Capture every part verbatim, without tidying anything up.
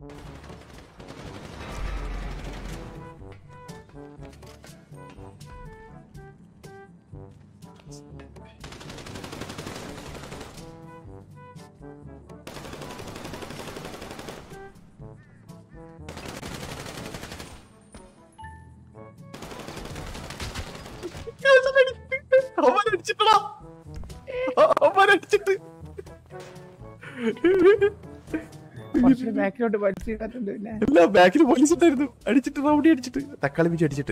ബാക്കിലോട്ട് വലിച്ചിട്ടുണ്ട്. ഇല്ല, ബാക്കിൽ പോലീസ് ഉണ്ടായിരുന്നു. അടിച്ചിട്ട് റൗഡി അടിച്ചിട്ട് തക്കാളി വെച്ച് അടിച്ചിട്ട്.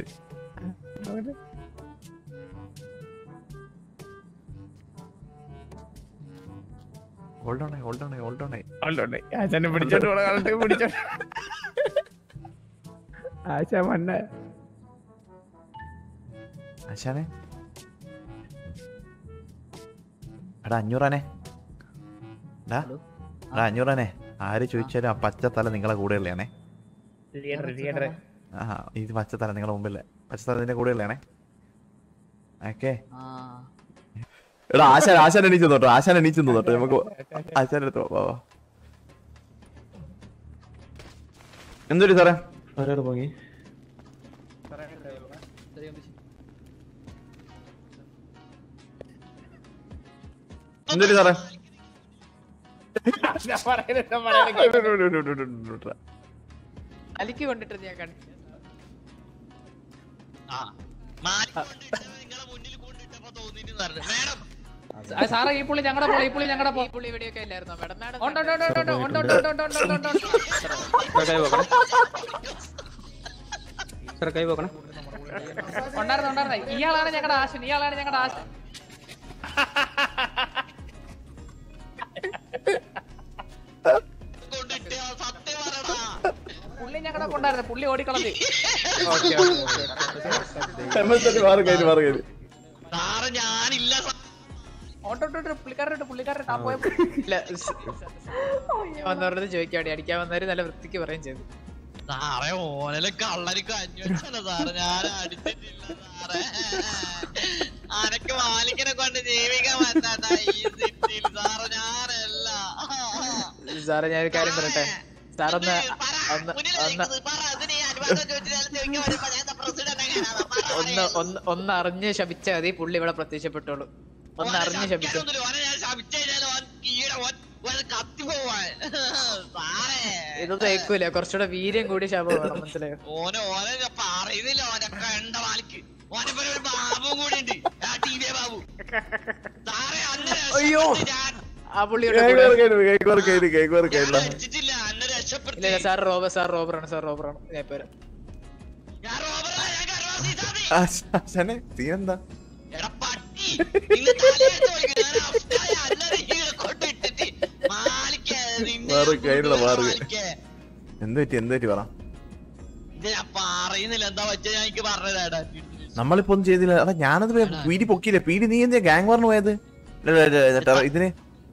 Hold on hold on hold on hold on ആശാനെ പിടിച്ചോണ്ട് പോണ പിടിച്ചോണ്ട് ആശാ മണ്ണ ആശാനെ എടാ അഞ്ഞൂറാനെ എടാ എടാ അഞ്ഞൂറാനെ ആര് ചോദിച്ചാലും ആ പച്ചത്തല നിങ്ങളെ കൂടെ ഉള്ളയാണേ. ആ ഇത് പച്ചത്തല നിങ്ങളെ മുമ്പില്ലേ, പച്ചത്തലത്തിന്റെ കൂടെ ഉള്ളയാണേ. ഓക്കെ എടാ ആശാൻ ആശാൻ എണീച്ചു നോട്ടോ, ആശാൻ എണീച്ചു നോട്ടോ. നമുക്ക് ആശാൻ എടുത്തോ. എന്തൊരു സാറേ ഒരാട് പോങ്ങി എന്തൊരു സാറേ അലിക്ക് കൊണ്ടിട്ട് ഞാൻ കണ്ടു. സാറേ ഈ പുള്ളി ഞങ്ങളുടെ പുള്ളി ഈ പുള്ളി ഞങ്ങളുടെ പുള്ളി ഇവിടെയൊക്കെ ഇല്ലായിരുന്നോ മാഡം? മാഡം ഉണ്ടായിരുന്നു ഉണ്ടായിരുന്ന ഇയാളാണ് ഞങ്ങളുടെ ആശൻ, ഇയാളാണ് ഞങ്ങളുടെ ആശൻ. പുള്ളി ഞങ്ങളുടെ കൊണ്ടായിരുന്നു, പുള്ളി ഓടിക്കളഞ്ഞു. പുള്ളിക്കാരുടെ പുള്ളിക്കാരുടെ വന്നവരുടെ ചോദിക്കാടി അടിക്കാൻ വന്നവര് നല്ല വൃത്തിക്ക് പറയുകയും ചെയ്തു. സാറേ ഓനലെ കള്ളരിക്ക് അന്വേഷിച്ചല്ലോ സാറ്, ഞാൻ അടിച്ചിട്ടില്ല സാറേ. അനക്ക് മാലിക്കിനെ കൊണ്ട് ജീവിക്കാൻ പറ്റാത്ത സാറ് ഞാനല്ല. സാറേ ഞാനൊരു കാര്യം പറയട്ടെ സാറൊന്ന് ഒന്ന് ഒന്ന് ഒന്ന് അറിഞ്ഞ് ശപിച്ചാൽ മതി, പുള്ളി ഇവിടെ പ്രത്യക്ഷപ്പെട്ടോളൂ. ഒന്ന് അറിഞ്ഞ് ശപിച്ചു ഇതൊന്നും ഏക്കൂല, കുറച്ചുകൂടെ വീര്യം കൂടി ശാപം വേണം, മനസ്സിലായോ? ഓനെ ഓനെ പറയുന്നില്ല, ഓനെ കണ്ട മാലിക്ക് ഓനെ ഒരു ബാബു കൂടി ഉണ്ട്, ബാബു. അയ്യോ ആ പുള്ളിയുടെ സാർ റോബർ സാർ റോബറാണ് സാർ റോബറാണ്. ഞാൻ ഇപ്പൊ എന്താ എന്തുപറ്റി എന്തുപറ്റി പറ. പറയുന്നില്ല എന്താ പറ്റിയ ഞാൻ എനിക്ക് പറഞ്ഞതാടാ. നമ്മളിപ്പോ ഒന്നും ചെയ്തില്ല. അതാ ഞാനത് പീഡി പൊക്കിയില്ല. പീഡി നീ എന്തിനാ ഗാങ് വാറിന് പോയത്? ഇതിന്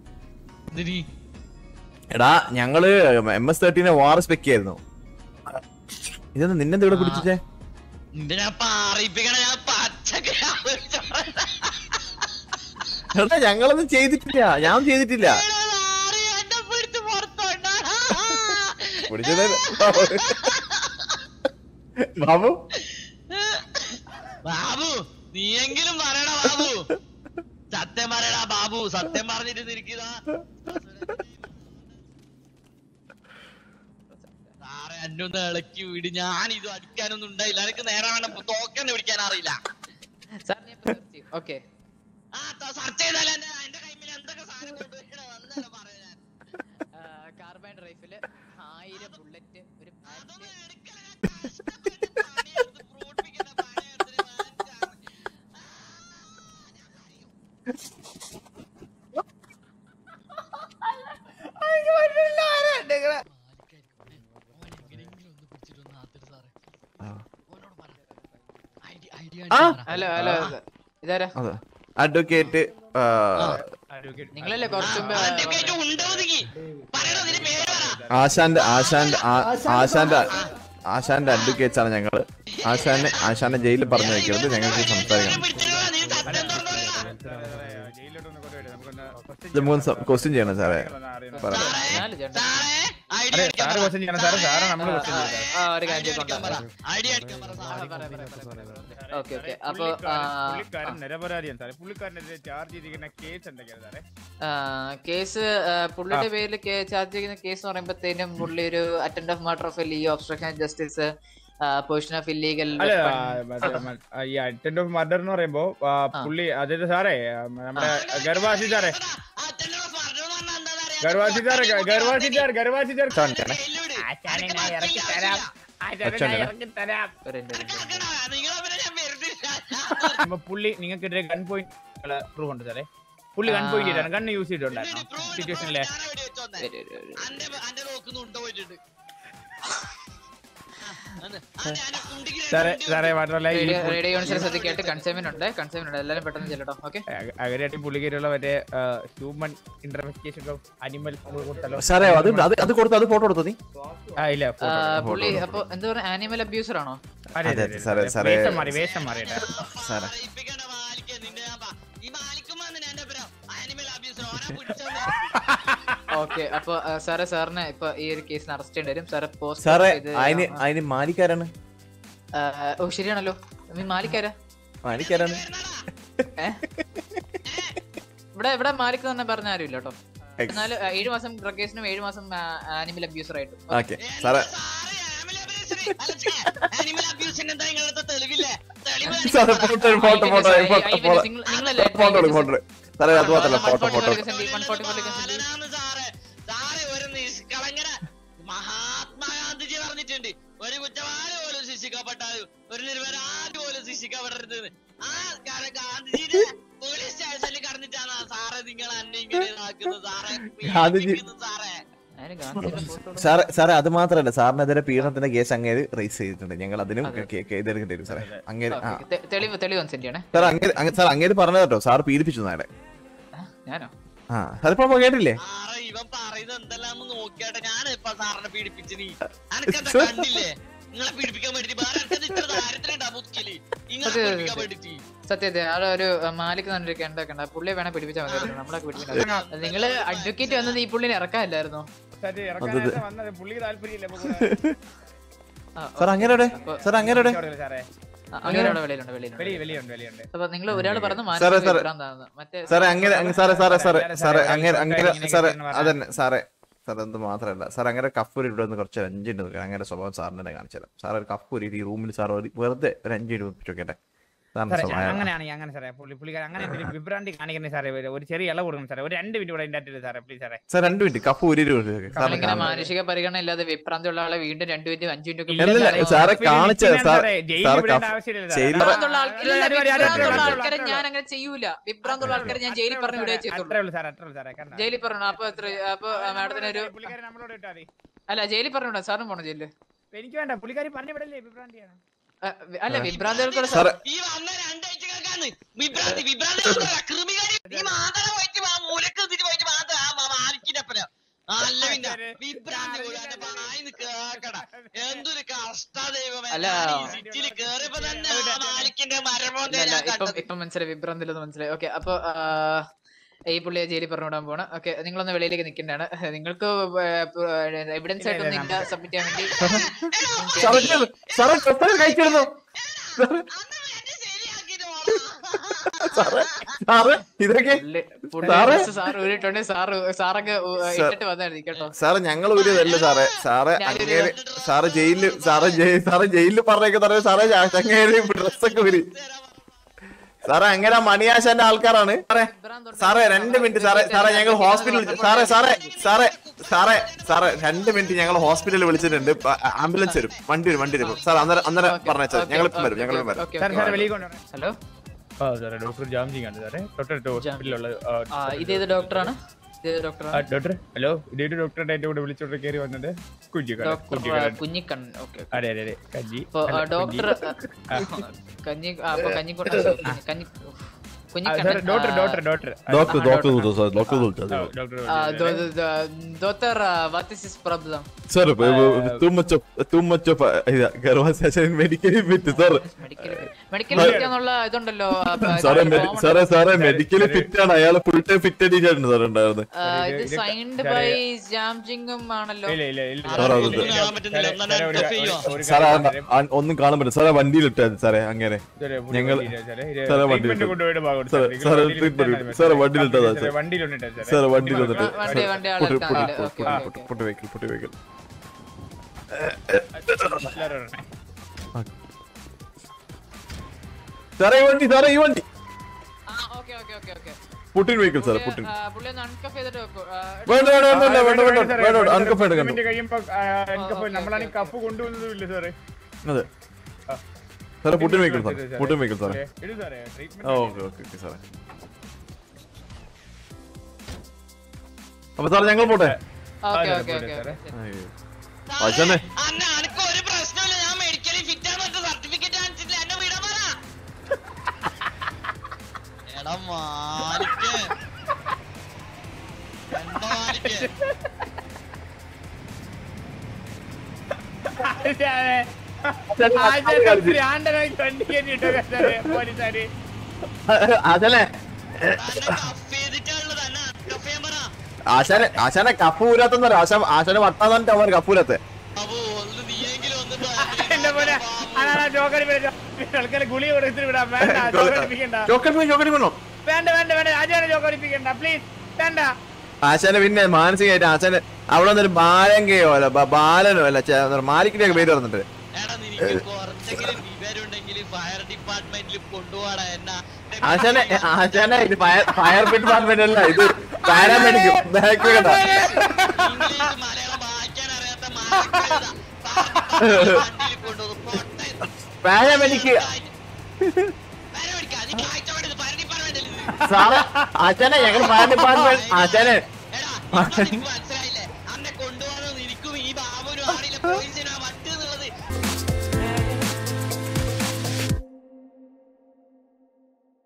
എടാ ഞങ്ങള് എം എസ് തേർട്ടീനെ വാർ സ്പെക്ക് ആയിരുന്നു. ഇതൊന്നും നിന്നെന്താ ഇവിടെ പിടിച്ചിട്ടേ? എടാ ഞങ്ങളൊന്നും ചെയ്തിട്ടില്ല, ഞാൻ ചെയ്തിട്ടില്ല. ബാബു ബാബു നീയെങ്കിലും പറയടാ ബാബു, സത്യം പറയടാ ബാബു, സത്യം പറഞ്ഞിട്ട് തിരിക്കുക. സാറേ എന്നെ ഒന്ന് ഇളക്കി വിട്, ഞാൻ ഇത് അടിക്കാനൊന്നും ഉണ്ടായില്ല. എനിക്ക് നേരെ വേണം തോക്കന്നെ പിടിക്കാൻ അറിയില്ല. സെർച്ച് ചെയ്താലേ എന്റെ കൈമിൽ എന്തൊക്കെ സാധനം കൊണ്ടുപോയി പറയാൻ. കാർബൈൻ റൈഫില് ആയിരം ബുള്ളറ്റ് ഒരു ഹലോ ഹലോ ഇതാരാ? അഡ്വക്കേറ്റ് നിങ്ങളല്ലേ കുറച്ചു ആശാന്റെ ആശാന്റെ ആശാന്റെ ആശാന്റെ അഡ്വക്കേറ്റ്സ് ആണ് ഞങ്ങള്. ആശാനെ ആശാന്റെ ജയിലിൽ പറഞ്ഞു വെക്കരുത്, ഞങ്ങൾക്ക് സംസാരിക്കണം. ക്വസ്റ്റ്യൻ ചെയ്യണം സാറേ. ഐഡി അതെ അടിക്കാൻ സാറ് പറ. ക്വസ്റ്റ്യൻ ചെയ്യണം സാറ് സാറ് നമ്മൾ ആ, ക്വസ്റ്റ്യൻ ആ, ചെയ്യണം ആ, ഒരു ഐഡി കാര്യം അടിക്കാൻ പറ. കൊണ്ട് ഐഡി അടിക്കാൻ പറ സാറേ. ഓക്കെ ഓക്കെ അപ്പൊ പുള്ളിക്കാരൻ നിരപരാധിയാണ് സാറേ പുള്ളിക്കാരനെതിരെ ചാർജ് ചെയ്തിരിക്കുന്ന കേസ് എന്തൊക്കെയാണ് സാറേ കേസ് പുള്ളിയുടെ പേരിൽ ചാർജ് ചെയ്യുന്ന കേസ് എന്ന് പറയുമ്പോഴത്തേനും പുള്ളി ഒരു attempt of murder of a ലീ obstruction of justice possession of illegal അല്ല മറ്റേ മ- ഈ അറ്റൻഡ് ഓഫ് മർഡർ എന്ന് പറയുമ്പോ ആ, പുള്ളി അതായത് സാറേ ആ, നമ്മുടെ ഗർവാസി സാറേ ഗർവാസി സാറേ ഗർവാസി സാർ ഗർവാസി സാർ ആശാനെ ഞാൻ ഇറക്കി തരാം ആശാനെ ഞാൻ ഇറക്കി തരാം അപ്പൊ പുള്ളി നിങ്ങൾക്കെതിരെ ഗൺ പോയിന്റ് പ്രൂവ് ഉണ്ട് സാറേ പുള്ളി ഗൺ പോയിന്റ് ചെയ്താണ് ഗൺ യൂസ് ചെയ്തിട്ടുണ്ടായിരുന്നു സിറ്റുവേഷനിലെ സാറേ സാറേ മാത്രമല്ല ഈ റേഡിയോ യൂണിസിനെ ശ്രദ്ധിക്കായിട്ട് കൺസൈൻമെന്റ് ഉണ്ട് കൺസൈൻമെന്റ് ഉണ്ട് എല്ലാവരും പെട്ടെന്ന് ചെല്ലട്ടോ ഓക്കെ അകരാട്ടി പുള്ളിക്കേറ്റുള്ള മറ്റേ ഹ്യൂമൻ ഇന്റർവെസ്റ്റിഗേഷൻ ഓഫ് അനിമൽ കൊടുത്തല്ലോ സാറേ അത് അത് അത് കൊടുത്തു അത് ഫോട്ടോ കൊടുത്തു നീ ആ ഇല്ല പുള്ളി അപ്പൊ എന്താ പറയാ ആനിമൽ അബ്യൂസർ ആണോ അതെ അതെ, അതെ സാറേ, സാറേ. വേഷം മാറി വേഷം മാറിയിട്ടാ സാറേ ഓക്കെ അപ്പൊ സാറേ സാറിനെ ഇപ്പൊ ഈ ഒരു കേസിന് അറസ്റ്റ് ചെയ്യേണ്ടി വരും സാറ് പോസ്റ്റ് സാറേ അതിന് അതിന് മാലിക്കാരാണ് ഓ ശരിയാണല്ലോ നീ മാലിക്കാരാ മാലിക്കാരാണ് ഏ? ഇവിടെ ഇവിടെ മാലിക് തന്നെ പറഞ്ഞ ആരും ഇല്ല കേട്ടോ എന്നാലും ആ, ഏഴ് മാസം ഡ്രഗ് കേസിനും ഏഴ് മാസം ആനിമൽ അബ്യൂസർ ആയിട്ടും ഓക്കെ സാറേ സാറേ ഫോട്ടോ ഫോട്ടോ ഫോട്ടോ നിങ്ങളല്ലേ ഫോട്ടോ എടുക്ക്, ഫോട്ടോ എടുക്ക്. സാറേ അത് മാത്രല്ല ഫോട്ടോ ഫോട്ടോ മഹാത്മാഗാന്ധിജി പറഞ്ഞിട്ടുണ്ട് ഒരു കുറ്റവാളി പോലും ശിക്ഷിക്കപ്പെട്ടാൽ ഒരു നിരപരാധി പോലും ശിക്ഷിക്കപ്പെടരുത്. ആ ഗാന്ധിജിയുടെ പോലീസ് സ്റ്റേഷനിൽ കടന്നിട്ടാണ് സാറേ നിങ്ങൾ എന്നെ ഇങ്ങനെ ഇതാക്കുന്നത് സാറേ ഗാന്ധിജി സാറേ സാറേ സാറേ അത് മാത്രല്ല സാറിനെതിരെ പീഡനത്തിന്റെ കേസ് അങ്ങേര് റേസ് ചെയ്തിട്ടുണ്ട് ഞങ്ങൾ അതിനും ഇതെടുക്കേണ്ടി വരും സാറേ അങ്ങേര് ആ തെളിവ് തെളിവ് കൺസെന്റ് ചെയ്യണേ സാർ അങ്ങേര് സാർ അങ്ങേര് പറഞ്ഞത് കേട്ടോ സാർ പീഡിപ്പിച്ചു നാടെ ഞാനോ ആ അതിപ്പോ കേട്ടില്ലേ സാറേ ഇവൻ പറയുന്നത് എന്തെല്ലാന്ന് നോക്കിയാട്ടെ ഞാൻ ഇപ്പൊ സാറിനെ പീഡിപ്പിച്ചു നീ അനക്കെന്താ കണ്ടില്ലേ നിങ്ങളെ പീഡിപ്പിക്കാൻ വേണ്ടിട്ട് വേറെ ആർക്കത് ഇത്ര ദാരിദ്ര്യം മുക്കില് നിങ്ങളെ പീഡിപ്പിക്കാൻ വേണ്ടിട്ട് സത്യത്തെ ആളെ ഒരു മാലിക് തന്നെ കേണ്ടൊക്കെ പുള്ളിയെ വേണേ പിടിപ്പിച്ചാൽ മതി നമ്മളൊക്കെ പിടിപ്പിക്കുന്നത് നിങ്ങള് അഡ്വക്കേറ്റ് വന്നത് ഈ പുള്ളിനെ ഇറക്കാനില്ലായിരുന്നോ വന്നത് പുള്ളി താല്പര്യമില്ല സാർ അങ്ങേരുടെ സാർ അങ്ങേരുടെ സാറേ അങ്ങനെ വെളിയിലുണ്ട് വെളിയിലുണ്ട് വെളി വെളിയുണ്ട് വെളിയുണ്ട് അപ്പൊ നിങ്ങൾ ഒരാൾ പറഞ്ഞു സാറേ, സാറേ. ഭ്രാന്താണെന്ന്. മറ്റേ സാറേ അങ്ങനെ അങ്ങ് സാറേ സാറേ സാറേ സാറേ അങ്ങനെ അങ്ങനെ സാറേ ഇങ്ങനെ അതന്നെ സാറേ സാർ എന്ത് മാത്രമല്ല സാർ അങ്ങനെ കഫൂരി ഇവിടെ നിന്ന് കുറച്ച് ഒരു അഞ്ചിൻ്റെ നിൽക്കുക അങ്ങനെ സ്വഭാവം സാറിന് തന്നെ കാണിച്ചു തരാം സാർ ഒരു കഫൂരി ഈ റൂമിൽ സാർ ഒരു വെറുതെ ഒരു അഞ്ച് മിനിറ്റ് വെച്ചോക്കട്ടെ സാറിന്റെ സാറേ സ്വഭാവം അങ്ങനെയാണെങ്കിൽ അങ്ങനെ സാറേ പുള്ളി പുള്ളിക്കാരൻ അങ്ങനെ എന്തെങ്കിലും വിഭ്രാന്തി കാണിക്കുന്നേ സാറേ ഒരു- ഒരു ചെറിയ ഇളവ് കൊടുക്കണം സാറേ ഒരു രണ്ട് മിനിറ്റ് കൂടെ ഇതിന്റെ സാറേ പ്ലീസ് സാറേ സാർ രണ്ട് മിനിറ്റ് കഫൂരി സാറിന് ഇങ്ങനെ മാനുഷിക പരിഗണന ഇല്ലാതെ വിഭ്രാന്തിയുള്ള ആളെ വീണ്ടും രണ്ടു മിനിറ്റ് അഞ്ചു മിനിറ്റ് ഇല്ല, അല്ലല്ല, സാറേ, സാറേ പിന്നെ കാണിച്ച പിന്നെ സാർ സാറേ, ജയിലിൽ സാർ വിടേണ്ട കഫ് ആവശ്യമില്ല സാറേ. ജയിലിൽ വിഭ്രാന്തുള്ള ആൾ- ഇല്ല, അത്രേ ഉള്ളൂ, വിഭ്രാന്തുള്ള അത്രേ ആൾക്കാരെ ഉള്ളൂ. ഞാൻ അങ്ങനെ ചെയ്യൂല വിഭ്രാന്തുള്ള ആൾക്കാരെ ഞാൻ ജയിലിൽ പറഞ്ഞു വിടുകയെ അത്രേ ചെയ്തുള്ളൂ ഉള്ളൂ സാറേ അത്രേ ഉള്ളൂ സാറേ കാരണം ജയിലിൽ പറഞ്ഞു അപ്പൊ എത്ര അപ്പൊ മാഡത്തിന് ഒരു പുള്ളിക്കാരൻ നമ്മളോട് ഇട്ടാ മതി അല്ല ജയിലിൽ പറഞ്ഞു വിടാം സാറിന് പോണം ജയിലില് എനിക്ക് വേണ്ട പുള്ളിക്കാരി പറഞ്ഞു വിടല്ലേ വിഭ്രാന്തിയാണ് ആ, അല്ല വിഭ്രാന്തികൾക്കുള്ള സാറേ ഈ വന്ന രണ്ടാഴ്ചക്കാണ് വിഭ്രാന്തി വിഭ്രാന്തി കൃമികാരി ഈ മാതള പോയിട്ട് ആ മൂലക്ക് തിരി പോയിട്ട് മാത മാലിക്കിനപ്പന നല്ല പിന്നെ വിഭ്രാന്തി പോയിട്ട് വായിന്ന് കേക്കട എന്തൊരു കഷ്ട ദൈവമേ അല്ല. സിറ്റിയിൽ കേറിയപ്പോ തന്നെ ആ മാലിക്കിന്റെ മരമോന്റെ അല്ല ഞാൻ ഇപ്പം കണ്ടത് ഇപ്പം മനസ്സിലായി വിഭ്രാന്തില്ലെന്ന് മനസ്സിലായി ഓക്കെ അപ്പൊ ആ, ഈ പുള്ളിയെ ജയിലിൽ പറഞ്ഞു വിടാൻ പോണ് ഓക്കെ നിങ്ങളൊന്ന് വെളിയിലേക്ക് നിൽക്കേണ്ടതാണ് നിങ്ങൾക്ക് എവിഡൻസ് ആയിട്ടൊന്നും ഇല്ല സബ്മിറ്റ് ചെയ്യാൻ വേണ്ടി സാറേ സാറേ കഫൂരി കഴിച്ചിരുന്നു അന്ന് എന്നെ ശരിയാക്കിട്ട് പോടാ. സാറേ സാറേ ഇതൊക്കെ പുള്ളി- പുള്ളി സാറേ? ഡ്രസ്സ് സാറ് ഊരിട്ടുണ്ട് സാറ് സാറൊക്കെ ഊ- ഇട്ടിട്ട് വന്നായിരുന്നു കേട്ടോ സാറേ ഞങ്ങൾ ഊരിയതല്ല സാറേ സാറേ അങ്ങേര് സാറ് ജയിലില് സാറേ ജയി- സാറേ ജയിലിൽ പറഞ്ഞേക്ക് സാറേ സാറേ അങ്ങേര് ഡ്രസ്സൊക്കെ ഊരി സാറേ അങ്ങനെ മണിയാശാന്റെ ആൾക്കാരാണ് സാറേ സാറേ രണ്ട് മിനിറ്റ് സാറേ സാറേ ഞങ്ങൾ ഹോസ്പിറ്റലിൽ സാറേ സാറേ സാറേ സാറേ സാറേ രണ്ട് മിനിറ്റ് ഞങ്ങൾ ഹോസ്പിറ്റലിൽ വിളിച്ചിട്ടുണ്ട് ആംബുലൻസ് വരും വണ്ടി വരും വണ്ടി വരും സാർ അന്നേരം അന്നേരം പറഞ്ഞാൽ ഞങ്ങളിപ്പം വരും ഞങ്ങളിപ്പം വരും സാറേ സാറേ വെളിയിൽ കൊണ്ടുവരണം ഹലോ ആ സാറേ ഡോക്ടർ ജാംജി ആണ് സാറേ തൊട്ടടുത്ത ഹോസ്പിറ്റലിലുള്ള ആ ഇതേത് ഡോക്ടറാണ് ഇതേത് ഡോക്ടറാണ് ഡോക്ടർ ഹലോ ഇതേ ഡോക്ടറുടെ എന്റെ കൂടെ വിളിച്ചോട്ട് കയറി വന്നത് കുഞ്ഞിക്കട ഡോക്ടർ കുഞ്ഞിക്കട കുഞ്ഞിക്കണ്ണൻ ഓക്കെ അതെ അതെ അതെ കഞ്ഞി ഇപ്പൊ അല്ല, ഡോക്ടർ കുഞ്ഞി. കഞ്ഞി ആ, അപ്പൊ കഞ്ഞിക്കോട്ട കഞ്ഞി ആ, സാറേ, Kunhikannan doctor doctor doctor doctor doctor doctor doctor doctor what is his problem Sir, too much of too much of conversation in medical fit, sir. Medical fit എന്നുള്ള ഇതുണ്ടല്ലോ. സാറേ സാറേ സാറേ മെഡിക്കലി ഫിറ്റ് ആണ്, അയാൾ ഫുൾ ടൈം ഫിറ്റ് അടിച്ചായിരുന്നു sir ഉണ്ടായിരുന്നത്. ഇത് സൈൻഡ് ബൈ ജാംജിങ്ങും ആണല്ലോ. സാറേ ഒന്നും കാണാൻ പറ്റില്ല സാറേ, വണ്ടിയിൽ ഇട്ടാൽ സാറേ അങ്ങനെ ഞങ്ങൾ സാറേ വണ്ടിയിൽ സാറേ വണ്ടിയിൽ ഇട്ടതാ സാറേ വണ്ടിയിൽ വന്നിട്ട് പൊട്ടി വെക്കൽ പൊട്ടി വെക്കൽ സാറേ ഈ വണ്ടി സാറേ ഈ വണ്ടി പുട്ടിൻ വെഹിക്കിൾ സാറേ പുട്ടിൻ വേണ്ട വേണ്ട വേണ്ട വേണ്ട വേണ്ട വേണ്ട അൺകഫ് എടുക്കണം. അതെ സാറേ പുട്ടിൻ വെഹിക്കിൾ സാറേ പുട്ടിൻ വെഹിക്കിൾ സാറേ. ഓക്കെ ഓക്കെ ഓക്കെ സാറേ. അപ്പൊ സാറേ ഞങ്ങൾ പോട്ടെ. ആശാനെ ഒരു പ്രശ്നമില്ല, ഞാൻ മെഡിക്കലി ഫിറ്റ് ആണ് സർട്ടിഫിക്കറ്റ് കാണിച്ചിട്ടില്ല, എന്നെ വിടാൻ പറ. എടാ മാലിക്ക് എന്താ മാലിക്ക് ആശാനെ ആശാനെ ആശാനെ കപ്പ് ഊരാത്ത ആശാ ആശാനെ വട്ടാന്നിട്ട് അവൻ കപ്പൂരത്തെ ഗുളി കൊടുത്തിട്ട് വിടാം. വേണ്ട വേണ്ട വേണ്ട ആചാര്യ ചോക്കടിപ്പിക്കണ്ട പ്ലീസ് വേണ്ട. ആശാനെ പിന്നെ മാനസികമായിട്ട് ആശാനെ അവിടെ വന്നൊരു ബാലങ്കയോ അല്ല ബാലനോ അല്ല മാലിക്കിന്റെ ഒക്കെ പേര് പറഞ്ഞിട്ട് ആശാനെ ആശാനെ ഇത് ഫയർ ഫയർ ഡിപ്പാർട്ട്മെന്റ് അല്ല, ഇത് പാരാമെഡിക്കും പാരാമെഡിക്ക് സാറേ ആശാനെ ഞങ്ങൾ ഫയർ ഡിപ്പാർട്ട്മെന്റ് ആശാനെ